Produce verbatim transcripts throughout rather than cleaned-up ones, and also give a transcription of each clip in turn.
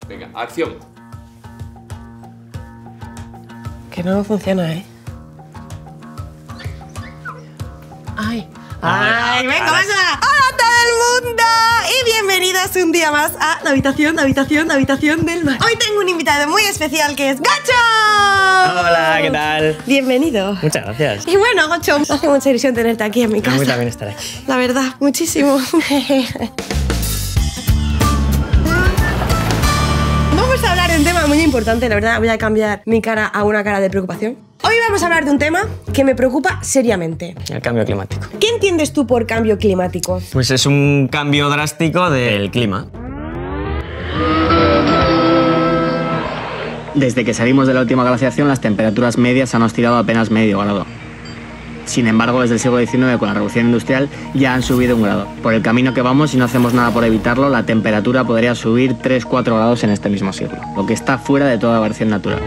Venga, acción. Que no funciona, ¿eh? ¡Ay! ¡Ay! ¡Venga, vamos a... ¡Hola todo el mundo! Y bienvenidos un día más a la habitación, la habitación, la habitación del mar. Hoy tengo un invitado muy especial que es Gocho. Hola, ¿qué tal? Bienvenido. Muchas gracias. Y bueno, Gocho, me hace mucha ilusión tenerte aquí en mi casa. A mí también estar aquí. La verdad, muchísimo. Vamos a hablar de un tema muy importante, la verdad. Voy a cambiar mi cara a una cara de preocupación. Hoy vamos a hablar de un tema que me preocupa seriamente. El cambio climático. ¿Qué entiendes tú por cambio climático? Pues es un cambio drástico del clima. Desde que salimos de la última glaciación, las temperaturas medias han oscilado apenas medio grado. Sin embargo, desde el siglo diecinueve, con la revolución industrial, ya han subido un grado. Por el camino que vamos, si no hacemos nada por evitarlo, la temperatura podría subir tres a cuatro grados en este mismo siglo, lo que está fuera de toda variación natural.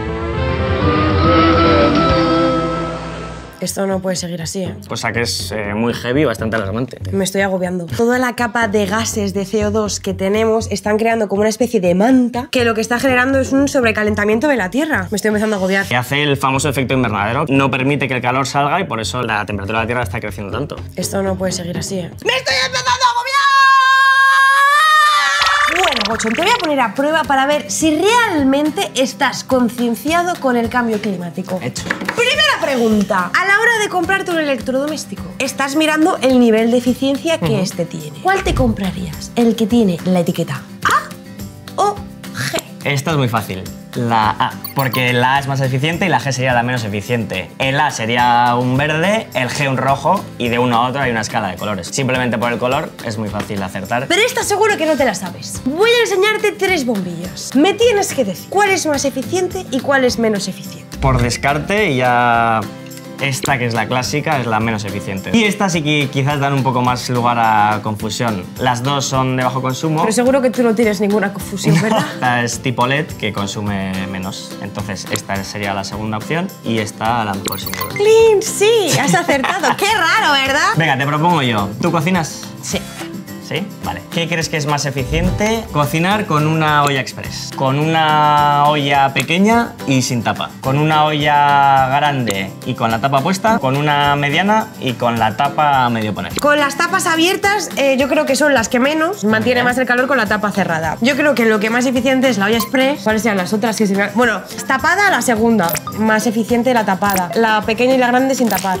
Esto no puede seguir así, ¿eh? Cosa que es eh, muy heavy y bastante alarmante. Me estoy agobiando. Toda la capa de gases de C O dos que tenemos están creando como una especie de manta que lo que está generando es un sobrecalentamiento de la Tierra. Me estoy empezando a agobiar. Que hace el famoso efecto invernadero. No permite que el calor salga y por eso la temperatura de la Tierra está creciendo tanto. Esto no puede seguir así, ¿eh? ¡Me estoy empezando a agobiar! Bueno, Gocho, te voy a poner a prueba para ver si realmente estás concienciado con el cambio climático. Hecho. Primera pregunta. A la hora de comprarte un electrodoméstico, estás mirando el nivel de eficiencia que uh-huh. este tiene. ¿Cuál te comprarías? ¿El que tiene la etiqueta A o G? Esto es muy fácil. La A, porque la A es más eficiente y la G sería la menos eficiente. El A sería un verde, el G un rojo y de uno a otro hay una escala de colores. Simplemente por el color es muy fácil acertar. Pero esta seguro que no te la sabes. Voy a enseñarte tres bombillas. Me tienes que decir cuál es más eficiente y cuál es menos eficiente. Por descarte ya... Esta, que es la clásica, es la menos eficiente. Y esta sí que quizás dan un poco más lugar a confusión. Las dos son de bajo consumo. Pero seguro que tú no tienes ninguna confusión, ¿verdad? Esta es tipo L E D, que consume menos. Entonces, esta sería la segunda opción y esta la mejor sin duda. ¡Clean! Sí, has acertado. ¡Qué raro!, ¿verdad? Venga, te propongo yo. ¿Tú cocinas? Sí. ¿Sí? Vale. ¿Qué crees que es más eficiente? Cocinar con una olla express, con una olla pequeña y sin tapa, con una olla grande y con la tapa puesta, con una mediana y con la tapa a medio poner. Con las tapas abiertas, eh, yo creo que son las que menos mantiene más el calor con la tapa cerrada. Yo creo que lo que más eficiente es la olla express. ¿Cuáles sean las otras que se me... Bueno, tapada la segunda, más eficiente la tapada. La pequeña y la grande sin tapar.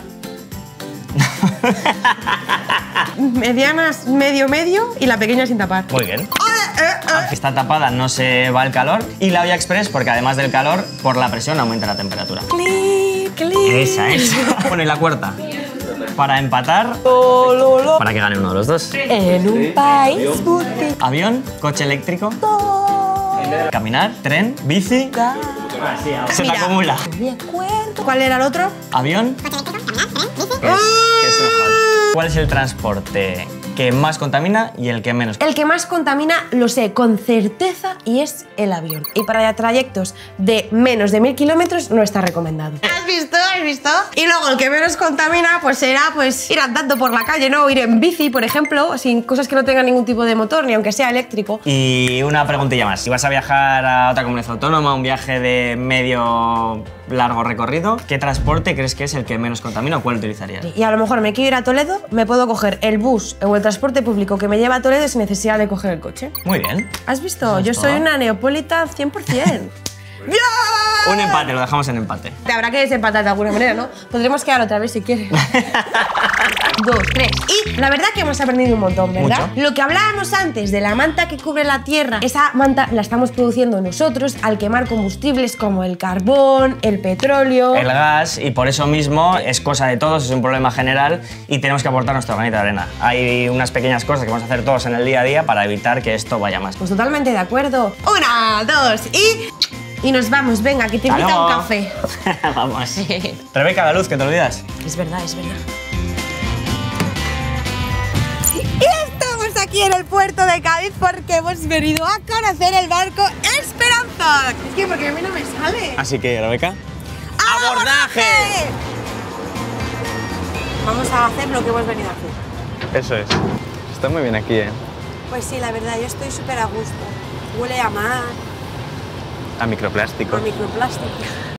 Medianas medio medio y la pequeña sin tapar. Muy bien. Aunque está tapada no se va el calor. Y la olla express porque además del calor, por la presión aumenta la temperatura. Clic, clic. Esa, esa. Bueno, y la cuarta. Para empatar, lo, lo, lo. para que gane uno de los dos. En un país boutique. Avión, coche eléctrico, caminar, tren, bici. Se te acumula. Me acuerdo. ¿Cuál era el otro? Avión. ¿Qué es, qué es mejor? ¿Cuál es el transporte que más contamina y el que menos? El que más contamina lo sé con certeza y es el avión. Y para trayectos de menos de mil kilómetros no está recomendado. ¿Has visto? ¿Has visto? Y luego el que menos contamina pues será pues ir andando por la calle, ¿no? O ir en bici, por ejemplo, sin cosas que no tengan ningún tipo de motor, ni aunque sea eléctrico. Y una preguntilla más. Si vas a viajar a otra comunidad autónoma, un viaje de medio largo recorrido, ¿qué transporte crees que es el que menos contamina o cuál utilizarías? Y a lo mejor me quiero ir a Toledo, me puedo coger el bus o el transporte público que me lleva a Toledo sin necesidad de coger el coche. Muy bien. ¿Has visto? Yo soy una neopolita cien por cien. ¡Ya! Un empate, lo dejamos en empate. Te habrá que desempatar de alguna manera, ¿no? Podremos quedar otra vez si quieres. Dos, tres. Y la verdad que hemos aprendido un montón, ¿verdad? Mucho. Lo que hablábamos antes de la manta que cubre la Tierra, esa manta la estamos produciendo nosotros al quemar combustibles como el carbón, el petróleo... El gas, y por eso mismo es cosa de todos, es un problema general y tenemos que aportar nuestro granito de arena. Hay unas pequeñas cosas que vamos a hacer todos en el día a día para evitar que esto vaya más. Pues totalmente de acuerdo. Una, dos y... Y nos vamos, venga, que te invita a un café. Vamos. Rebeca, la luz, que te olvidas. Es verdad, es verdad. Y estamos aquí en el puerto de Cádiz porque hemos venido a conocer el barco Esperanza. Es que porque a mí no me sale. Así que, Rebeca... ¡Abordaje! Vamos a hacer lo que hemos venido a hacer. Eso es. Está muy bien aquí, ¿eh? Pues sí, la verdad, yo estoy súper a gusto. Huele a mar, A microplástico. A microplástico.